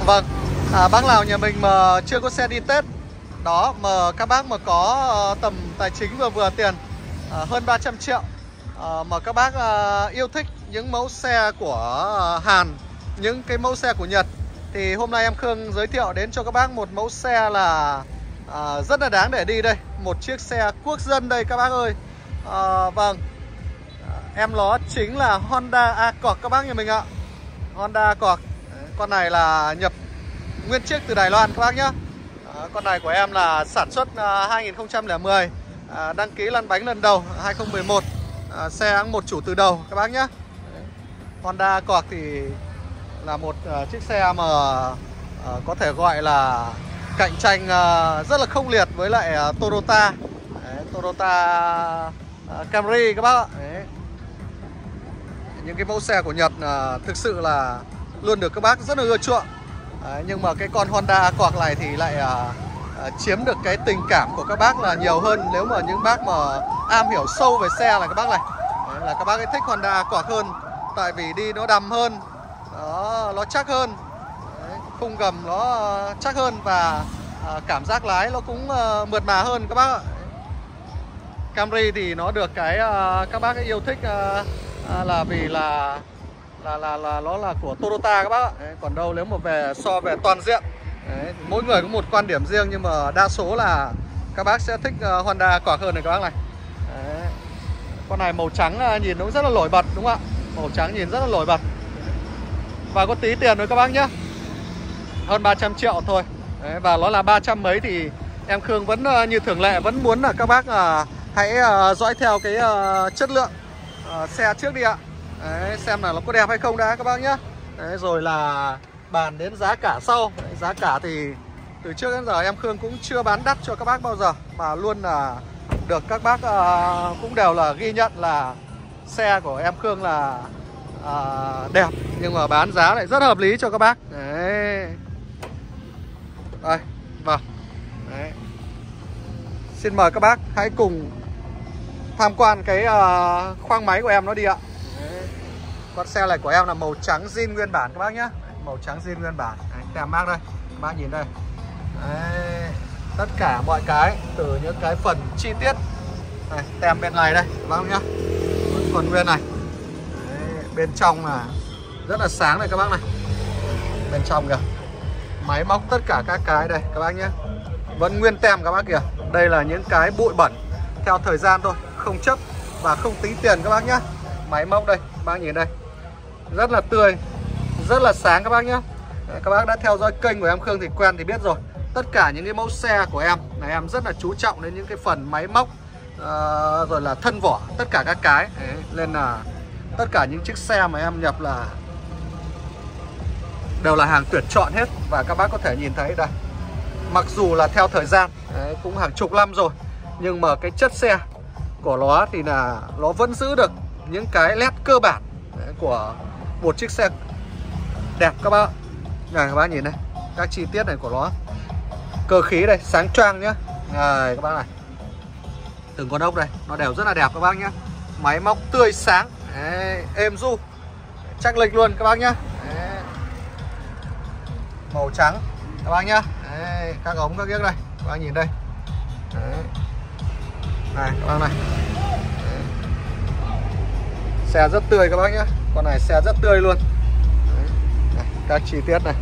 Vâng, bác nào nhà mình mà chưa có xe đi Tết đó, mà các bác mà có tầm tài chính vừa vừa tiền, hơn 300 triệu, mà các bác yêu thích những mẫu xe của Hàn, những cái mẫu xe của Nhật, thì hôm nay em Khương giới thiệu đến cho các bác một mẫu xe là rất là đáng để đi đây. Một chiếc xe quốc dân đây các bác ơi. Vâng, em nó chính là Honda Accord các bác nhà mình ạ. Honda Accord. Con này là nhập nguyên chiếc từ Đài Loan các bác nhé. Con này của em là sản xuất 2010, đăng ký lăn bánh lần đầu 2011, xe một chủ từ đầu các bác nhé. Honda Accord thì là một chiếc xe mà có thể gọi là cạnh tranh rất là khốc liệt với lại Toyota. Toyota Camry các bác ạ. Đấy. Những cái mẫu xe của Nhật thực sự là luôn được các bác rất là ưa chuộng. Nhưng mà cái con Honda Accord này thì lại chiếm được cái tình cảm của các bác là nhiều hơn. Nếu mà những bác mà am hiểu sâu về xe là các bác này, là các bác ấy thích Honda Accord hơn. Tại vì đi nó đầm hơn, nó chắc hơn. Đấy, khung gầm nó chắc hơn và cảm giác lái nó cũng mượt mà hơn các bác ạ. Camry thì nó được cái các bác ấy yêu thích là vì là nó là của Toyota các bác ạ. Đấy, còn đâu nếu mà so về toàn diện, đấy, mỗi người có một quan điểm riêng, nhưng mà đa số là các bác sẽ thích Honda Accord hơn này các bác này. Đấy. Con này màu trắng nhìn nó rất là nổi bật đúng không ạ? Màu trắng nhìn rất là nổi bật. Và có tí tiền rồi các bác nhé, hơn 300 triệu thôi. Đấy, và nó là 300 mấy thì em Khương vẫn như thường lệ vẫn muốn là các bác hãy dõi theo cái chất lượng xe trước đi ạ. Đấy, xem là nó có đẹp hay không đã các bác nhé. Đấy, rồi là bàn đến giá cả sau. Đấy, giá cả thì từ trước đến giờ em Khương cũng chưa bán đắt cho các bác bao giờ, mà luôn là được các bác cũng đều là ghi nhận là xe của em Khương là đẹp, nhưng mà bán giá lại rất hợp lý cho các bác. Đấy. Đây, vâng. Đấy. Xin mời các bác hãy cùng tham quan cái khoang máy của em nó đi ạ. Đấy. Con xe này của em là màu trắng zin nguyên bản các bác nhé. Màu trắng zin nguyên bản. Đấy, tem mác đây, các bác nhìn đây. Đấy. Tất cả mọi cái, từ những cái phần chi tiết này, tem bên này đây các bác nhé, còn nguyên này. Đấy, bên trong là rất là sáng này các bác này. Bên trong kìa, máy móc tất cả các cái đây các bác nhé, vẫn nguyên tem các bác kìa. Đây là những cái bụi bẩn theo thời gian thôi, không chấp và không tính tiền các bác nhé. Máy móc đây, các bác nhìn đây, rất là tươi, rất là sáng các bác nhé. Các bác đã theo dõi kênh của em Khương thì quen thì biết rồi. Tất cả những cái mẫu xe của em là em rất là chú trọng đến những cái phần máy móc, rồi là thân vỏ, tất cả các cái. Đấy, nên là tất cả những chiếc xe mà em nhập là đều là hàng tuyển chọn hết. Và các bác có thể nhìn thấy đây, mặc dù là theo thời gian, đấy, cũng hàng chục năm rồi, nhưng mà cái chất xe của nó thì là nó vẫn giữ được những cái nét cơ bản, đấy, của một chiếc xe đẹp các bác. Này các bác nhìn đây, các chi tiết này của nó, cơ khí đây sáng choang nhá. Này các bác này, từng con ốc đây nó đều rất là đẹp các bác nhá. Máy móc tươi sáng, đấy, êm du, chắc lịch luôn các bác nhá. Đấy. Màu trắng các bác nhá. Đấy, các ống các kiếc đây, các bác nhìn đây. Đấy. Này các bác này. Đấy. Xe rất tươi các bác nhá. Con này xe rất tươi luôn. Đấy. Này, các chi tiết này,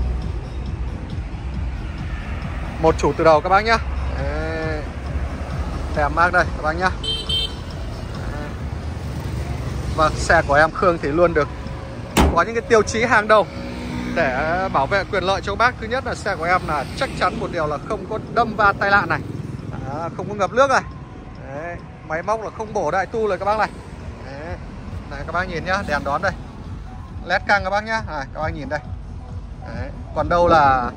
một chủ từ đầu các bác nhá. Đấy. Tem mác đây các bác nhá. Đấy. Vâng, xe của em Khương thì luôn được có những cái tiêu chí hàng đầu để bảo vệ quyền lợi cho các bác. Thứ nhất là xe của em là chắc chắn một điều là không có đâm va tai nạn này. Không có ngập nước này. Đấy. Máy móc là không bổ đại tu rồi các bác này. Đấy. Này các bác nhìn nhá, đèn đón đây, led căng các bác nhá. Này, các bác nhìn đây. Đấy. Còn đâu là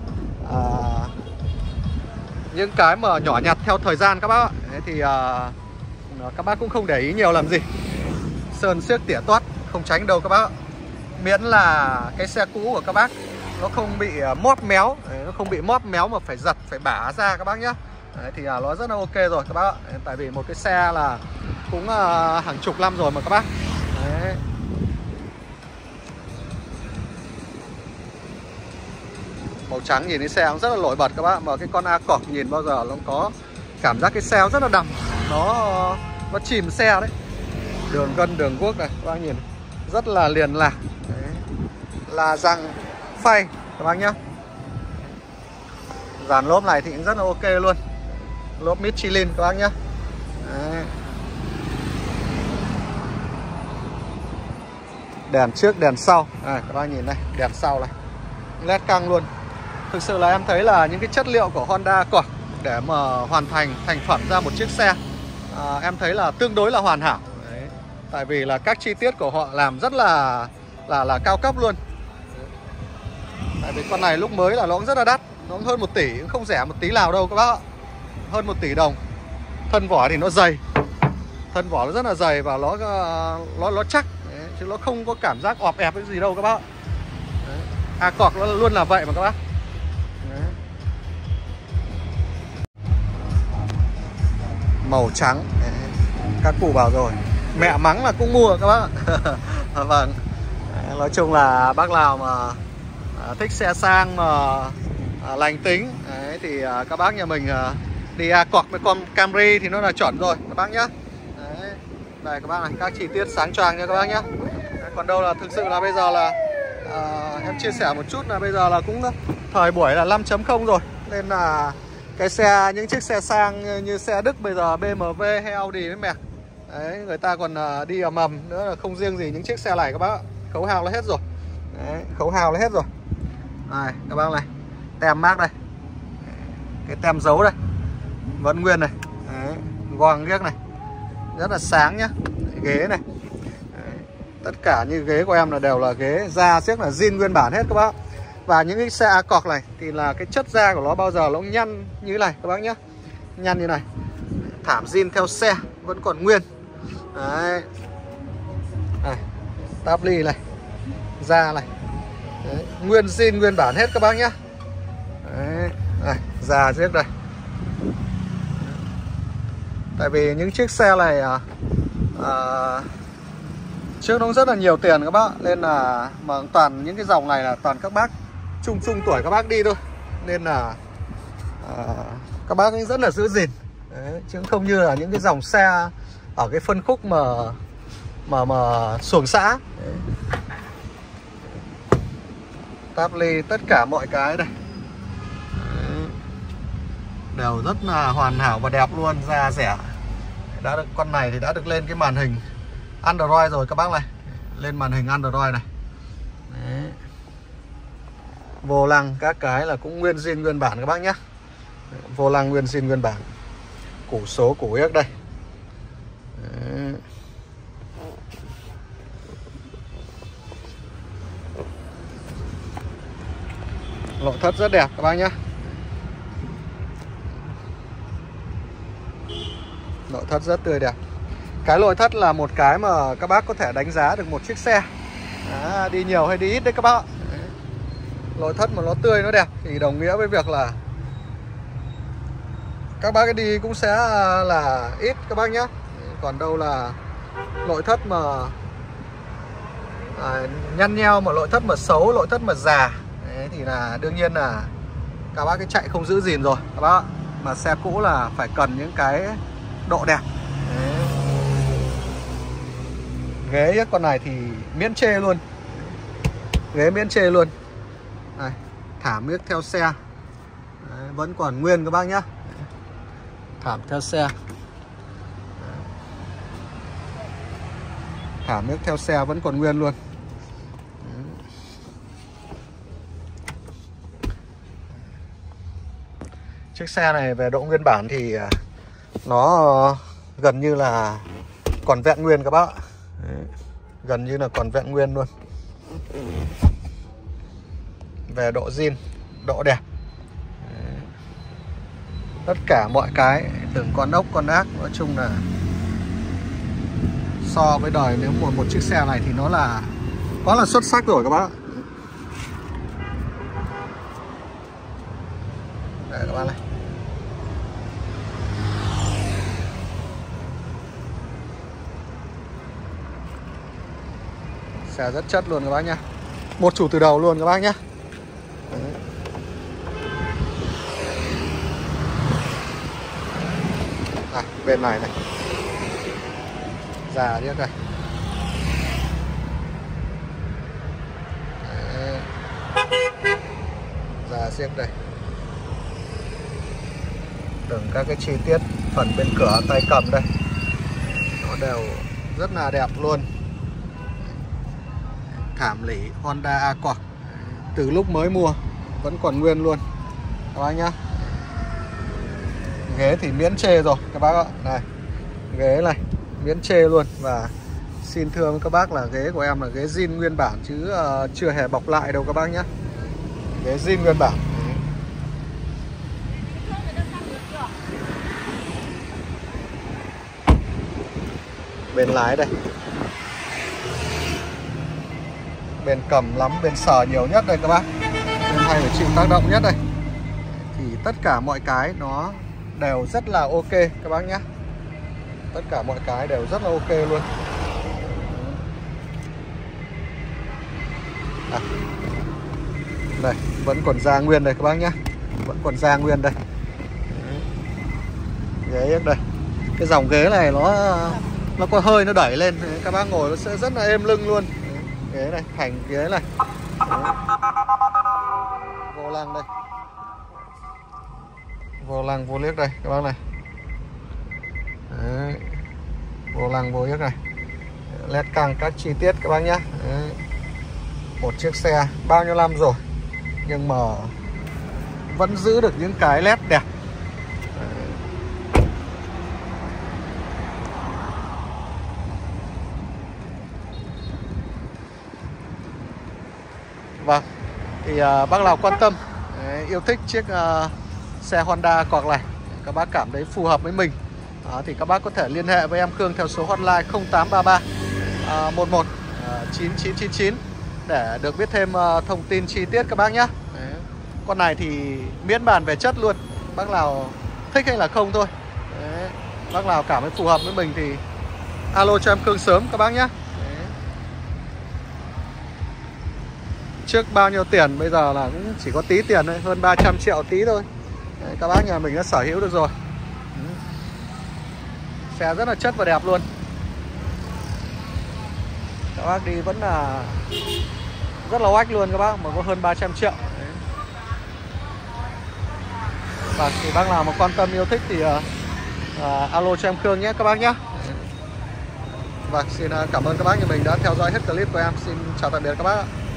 những cái mà nhỏ nhặt theo thời gian các bác ạ. Đấy thì các bác cũng không để ý nhiều làm gì. Sơn xiếc tỉa toát không tránh đâu các bác ạ. Miễn là cái xe cũ của các bác nó không bị móp méo. Đấy, nó không bị móp méo mà phải giật, phải bả ra các bác nhá. Đấy, thì nó rất là ok rồi các bác ạ. Đấy, tại vì một cái xe là cũng hàng chục năm rồi mà các bác. Đấy. Màu trắng nhìn cái xe cũng rất là nổi bật các bác. Mà cái con A cọc nhìn bao giờ nó cũng có cảm giác cái xe rất là đầm. Nó chìm xe đấy. Đường gân đường quốc này các bác nhìn rất là liền lạc. Đấy. Là răng phay các bác nhá. Dàn lốp này thì cũng rất là ok luôn. Lốp Michelin các bác nhá. Đấy. Đèn trước đèn sau à, các bác nhìn này, đèn sau này led căng luôn. Thực sự là em thấy là những cái chất liệu của Honda Accord để mà hoàn thành thành phẩm ra một chiếc xe em thấy là tương đối là hoàn hảo. Đấy. Tại vì là các chi tiết của họ làm rất là cao cấp luôn. Tại vì con này lúc mới là nó cũng rất là đắt, nó cũng hơn 1 tỷ, cũng không rẻ một tí nào đâu các bác ạ. Hơn 1 tỷ đồng. Thân vỏ thì nó dày, thân vỏ nó rất là dày và nó chắc. Đấy. Chứ nó không có cảm giác ọp ẹp cái gì đâu các bác. Accord nó luôn là vậy mà các bác. Đấy. Màu trắng. Đấy. Các cụ bảo rồi, mẹ mắng là cũng mua các bác. Vâng. Đấy. Nói chung là bác nào mà thích xe sang mà lành tính đấy, thì các bác nhà mình đi Accord với con Camry thì nó là chuẩn rồi các bác nhá. Đấy. Đây các bác này, các chi tiết sáng choang nha các bác nhá. Đấy. Còn đâu là thực sự là bây giờ là em chia sẻ một chút là bây giờ là cũng thời buổi là 5.0 rồi. Nên là cái xe, những chiếc xe sang như xe Đức bây giờ BMW hay Audi với mẹ đấy, người ta còn đi ở mầm nữa, là không riêng gì những chiếc xe này các bác. Khấu hao là hết rồi. Đấy, khấu hao là hết rồi. Này các bác này, tem mác đây, cái tem dấu đây vẫn nguyên này. Đấy, goang ghiếc này rất là sáng nhá. Ghế này. Đấy, tất cả như ghế của em là đều là ghế da xiếc là zin nguyên bản hết các bác. Và những cái xe Accord này thì là cái chất da của nó bao giờ nó cũng nhăn như thế này các bác nhá. Nhăn như này. Thảm zin theo xe vẫn còn nguyên. Đấy. Này, táp ly này, da này. Đấy, nguyên zin nguyên bản hết các bác nhá. Đấy, này, da xiếc đây. Tại vì những chiếc xe này trước nó rất là nhiều tiền các bác. Nên là mà toàn những cái dòng này là toàn các bác chung tuổi các bác đi thôi. Nên là các bác ấy rất là giữ gìn. Đấy, chứ không như là những cái dòng xe ở cái phân khúc mà xuồng xã. Đấy. Táp ly tất cả mọi cái đây. Đấy. Đều rất là hoàn hảo và đẹp luôn, da rẻ. Đã được, con này thì đã được lên cái màn hình Android rồi các bác này. Lên màn hình Android này. Đấy. Vô lăng các cái là cũng nguyên zin nguyên bản các bác nhé. Vô lăng nguyên zin nguyên bản. Củ số củ yếc đây. Đấy. Nội thất rất đẹp các bác nhé. Nội thất rất tươi đẹp. Cái nội thất là một cái mà các bác có thể đánh giá được một chiếc xe đi nhiều hay đi ít đấy các bác. Đấy. Nội thất mà nó tươi nó đẹp thì đồng nghĩa với việc là các bác đi cũng sẽ là ít các bác nhé. Còn đâu là nội thất mà nhăn nheo, mà nội thất mà xấu, nội thất mà già đấy, thì là đương nhiên là các bác cái chạy không giữ gìn rồi các bác. Mà xe cũ là phải cần những cái độ đẹp. Đấy. Ghế con này thì miễn chê luôn. Ghế miễn chê luôn. Này, thảm miếc theo xe. Đấy, vẫn còn nguyên các bác nhá. Thảm theo xe. Thảm miếc theo xe vẫn còn nguyên luôn. Chiếc xe này về độ nguyên bản thì nó gần như là còn vẹn nguyên các bác. Đấy. Gần như là còn vẹn nguyên luôn. Về độ zin, độ đẹp. Đấy. Tất cả mọi cái, từng con ốc, con ác, nói chung là so với đời nếu một chiếc xe này thì nó là quá là xuất sắc rồi các bác. Đây các bác này. Xe rất chất luôn các bác nhá. Một chủ từ đầu luôn các bác nhá. Đấy. Bên này này, già điếc này. Đấy. Già xiếc đây. Từng các cái chi tiết phần bên cửa tay cầm đây nó đều rất là đẹp luôn. Thảm lỷ Honda Accord từ lúc mới mua vẫn còn nguyên luôn các bác nhá. Ghế thì miễn chê rồi các bác ạ. Này, ghế này miễn chê luôn. Và xin thưa với các bác là ghế của em là ghế zin nguyên bản chứ chưa hề bọc lại đâu các bác nhá. Ghế zin nguyên bản. Bên lái đây, bên cầm lắm, bên sờ nhiều nhất đây các bác, bên hay phải chịu tác động nhất đây. Thì tất cả mọi cái nó đều rất là ok các bác nhé. Tất cả mọi cái đều rất là ok luôn. Đây, vẫn còn da nguyên đây các bác nhé. Vẫn còn da nguyên đây. Ghế đây. Cái dòng ghế này nó có hơi nó đẩy lên, các bác ngồi nó sẽ rất là êm lưng luôn. Ghế này, thành ghế này. Vô lăng đây. Vô lăng vô liếc đây các bác này. Đấy. Vô lăng vô liếc này. Led căng các chi tiết các bác nhé. Đấy. Một chiếc xe bao nhiêu năm rồi nhưng mà vẫn giữ được những cái led đẹp. Vâng, thì bác nào quan tâm, yêu thích chiếc xe Honda Accord này, các bác cảm thấy phù hợp với mình, thì các bác có thể liên hệ với em Khương theo số hotline 0833 11 9999 để được biết thêm thông tin chi tiết các bác nhé. Con này thì miễn bàn về chất luôn, bác nào thích hay là không thôi. Đấy. Bác nào cảm thấy phù hợp với mình thì alo cho em Khương sớm các bác nhé. Trước bao nhiêu tiền bây giờ là cũng chỉ có tí tiền thôi, hơn 300 triệu tí thôi. Đấy, các bác nhà mình đã sở hữu được rồi. Xe rất là chất và đẹp luôn. Các bác đi vẫn là rất là oách luôn các bác, mà có hơn 300 triệu. Đấy. Và thì bác nào mà quan tâm yêu thích thì alo cho em Khương nhé các bác nhé. Và xin cảm ơn các bác nhà mình đã theo dõi hết clip của em. Xin chào tạm biệt các bác ạ.